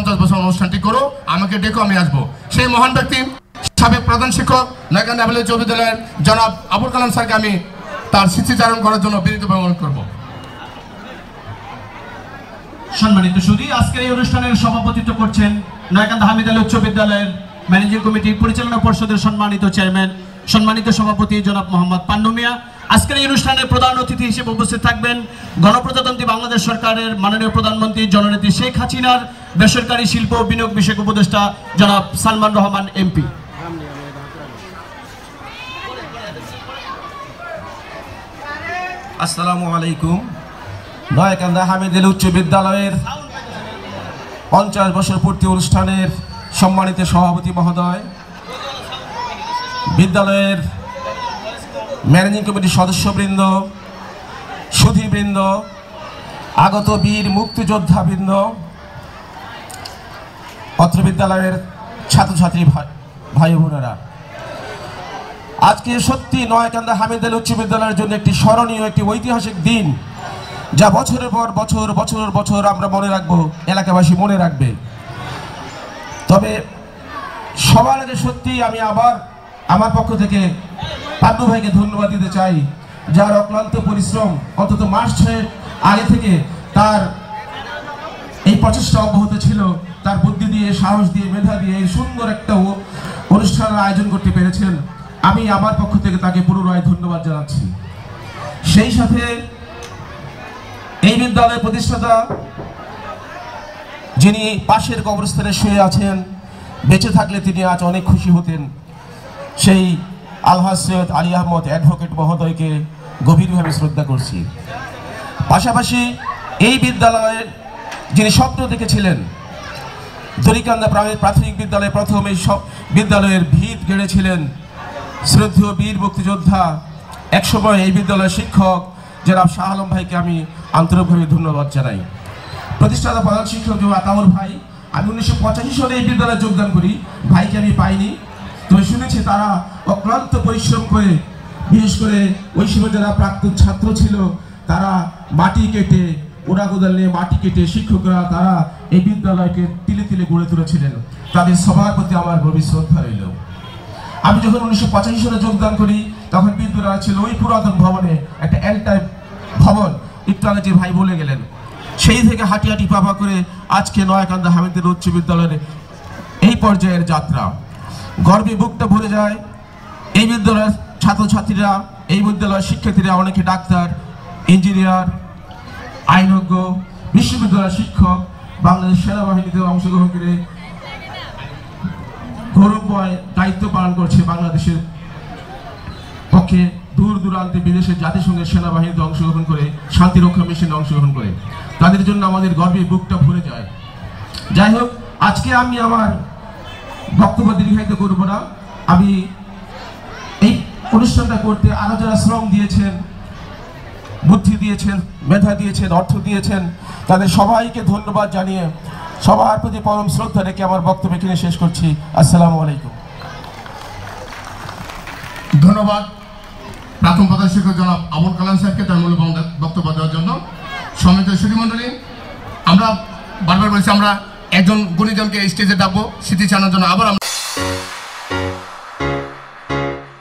50 বছর অনুষ্ঠানটি করো, আমাকে ডেকো, আমি আসবো। সেই মহান ব্যক্তি সাবেক প্রধান শিক্ষক নয়াকান্দা আবুল উচ্চ বিদ্যালয়ের জনাব আবুল কালাম স্যারকে আমি তার স্মৃতিচারণ করার জন্য বিনীতভাবে অনুরোধ করব। সম্মানিত সুধী, আজকের এই অনুষ্ঠানের সভাপতিত্ব করছেন নয়াকান্দা হামিদ আলী উচ্চ বিদ্যালয়ের ম্যানেজিং কমিটি পরিচালনা পর্ষদের সম্মানিত চেয়ারম্যান, সম্মানিত সভাপতি জনাব মোহাম্মদ পান্নু মিয়া। আজকের এই অনুষ্ঠানের প্রধান অতিথি হিসেবে উপস্থিত থাকবেন গণপ্রজাতন্ত্রী বাংলাদেশ সরকারের মাননীয় প্রধানমন্ত্রী জননেত্রী শেখ হাসিনার বেসরকারি শিল্প বিনিয়োগ বিষয়ক উপদেষ্টা জনাব সালমান রহমান এমপি। আসসালামু আলাইকুম। নয়াকান্দা হামিদ আলী উচ্চ বিদ্যালয়ের 50 বছর পূর্তি অনুষ্ঠানের সম্মানিত সভাপতি মহোদয়, বিদ্যালয়ের ম্যানেজিং কমিটির সদস্যবৃন্দ, সুধীবৃন্দ, আগত বীর মুক্তিযোদ্ধাবৃন্দ, অত্র বিদ্যালয়ের ছাত্রছাত্রী ভাই বোনেরা, আজকে সত্যি নয়াকান্দা হামিদ আলী উচ্চ বিদ্যালয়ের জন্য একটি স্মরণীয়, একটি ঐতিহাসিক দিন, যা বছরের পর বছর বছর বছর আমরা মনে রাখবো, এলাকাবাসী মনে রাখবে। তবে সবার আগে সত্যি আমি আবার আমার পক্ষ থেকে পান্নু ভাইকে ধন্যবাদ দিতে চাই, যার অক্লান্ত পরিশ্রম অন্তত মাস 6 আগে থেকে তার এই প্রচেষ্টা অব্যাহত ছিল। তার বুদ্ধি দিয়ে, সাহস দিয়ে, মেধা দিয়ে এই সুন্দর একটা অনুষ্ঠানের আয়োজন করতে পেরেছেন। আমি আমার পক্ষ থেকে তাকে পুনরায় ধন্যবাদ জানাচ্ছি। সেই সাথে এই বিদ্যালয়ের প্রতিষ্ঠাতা, যিনি পাশের কবরস্থানে শুয়ে আছেন, বেঁচে থাকলে তিনি আজ অনেক খুশি হতেন, সেই আলহাজ সৈয়দ আলী আহমদ অ্যাডভোকেট মহোদয়কে গভীরভাবে শ্রদ্ধা করছি। পাশাপাশি এই বিদ্যালয়ের যিনি স্বপ্ন দেখেছিলেন, দড়িকান্দা প্রাথমিক বিদ্যালয়ে প্রথম এই বিদ্যালয়ের ভিত গেড়েছিলেন শ্রদ্ধেয় বীর মুক্তিযোদ্ধা, একসময় এই বিদ্যালয়ের শিক্ষক জনাব শাহ আলম ভাইকে আমি আন্তরিকভাবে ধন্যবাদ জানাই। প্রতিষ্ঠাতা প্রধান শিক্ষক জনাব আতাউর ভাই, আমি 1985 সালে এই বিদ্যালয়ে যোগদান করি, ভাইকে আমি পাইনি, তবে শুনেছি তারা অক্লান্ত পরিশ্রম করে, বিশেষ করে ওই সময় যারা প্রাক্তন ছাত্র ছিল তারা মাটি কেটে, ওরা কোদাল নিয়ে মাটি কেটে শিক্ষকরা তারা এই বিদ্যালয়কে তিলে তিলে গড়ে তুলেছিলেন। তাদের সবার প্রতি আমার গভীর শ্রদ্ধা রইল। আমি যখন 1985 সালে যোগদান করি তখন বিদ্যালয় ছিল ওই পুরাতন ভবনে, একটা এল টাইপ ভবন, একটু আগে যে ভাই বলে গেলেন। সেই থেকে হাঁটি হাঁটি পাপা করে আজকে নয়াকান্দা হামিদ আলী উচ্চ বিদ্যালয়ের এই পর্যায়ের যাত্রা। গর্বে বুকটা ভরে যায়। এই বিদ্যালয়ের ছাত্রছাত্রীরা, এই বিদ্যালয়ের শিক্ষার্থীরা অনেকে ডাক্তার, ইঞ্জিনিয়ার, আইনজ্ঞ, বিশ্ববিদ্যালয়ের শিক্ষক, বাংলাদেশ সেনাবাহিনীতে অংশগ্রহণ করে গৌরবময় দায়িত্ব পালন করছে বাংলাদেশের পক্ষে, দূর দূরান্তে বিদেশের জাতিসংঘের সেনাবাহিনীতে অংশগ্রহণ করে, শান্তিরক্ষা মিশনে অংশগ্রহণ করে। তাদের জন্য আমাদের গর্বে বুকটা ভরে যায়। যাই হোক, আজকে আমি আমার বক্তব্য দীর্ঘায়িত করব না। আমি এই অনুষ্ঠানটা করতে আরো যারা শ্রম দিয়েছেন, বুদ্ধি দিয়েছেন, মেধা দিয়েছেন, অর্থ দিয়েছেন, তাদের সবাইকে ধন্যবাদ জানিয়ে সবার প্রতি পরম শ্রদ্ধা রেখে আমার বক্তব্য এখানে শেষ করছি। আসসালামু আলাইকুম। ধন্যবাদ প্রাথমিক প্রধান শিক্ষক জনাব আবুল কালাম স্যারকে তার মূল্যবান বক্তব্য দেওয়ার জন্য। সম্মানিত সুধীমণ্ডলী, আমরা বারবার বলছি আমরা একজন গুণীজনকে স্টেজে ডাকবো স্মৃতিচারণের জন্য। আবার আমরা